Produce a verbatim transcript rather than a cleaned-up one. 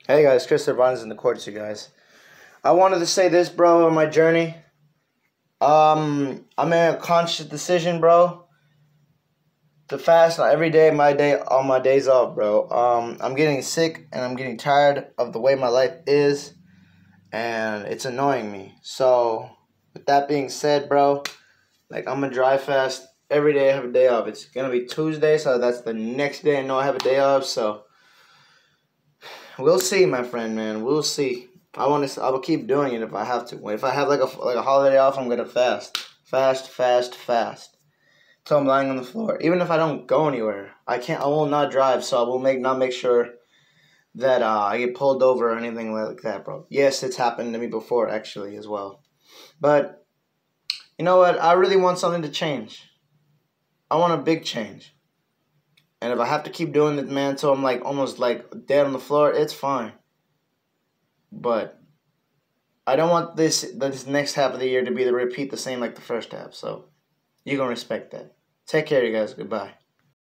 Hey guys, Chris Barnes in the courts, you guys. I wanted to say this, bro, on my journey. Um, I made a conscious decision, bro, to fast on every day, my day, on my days off, bro. Um, I'm getting sick and I'm getting tired of the way my life is, and it's annoying me. So, with that being said, bro, like I'm gonna dry fast every day. I have a day off. It's gonna be Tuesday, so that's the next day I know I have a day off. So. We'll see, my friend, man. We'll see. I want to. I will keep doing it if I have to. If I have like a like a holiday off, I'm gonna fast, fast, fast, fast, till I'm lying on the floor. Even if I don't go anywhere, I can't. I will not drive, so I will make not make sure that uh, I get pulled over or anything like that, bro. Yes, it's happened to me before, actually, as well. But you know what? I really want something to change. I want a big change. And if I have to keep doing it, man, until I'm like almost like dead on the floor, it's fine. But I don't want this this next half of the year to be the repeat the same like the first half. So you're gonna respect that. Take care, you guys. Goodbye.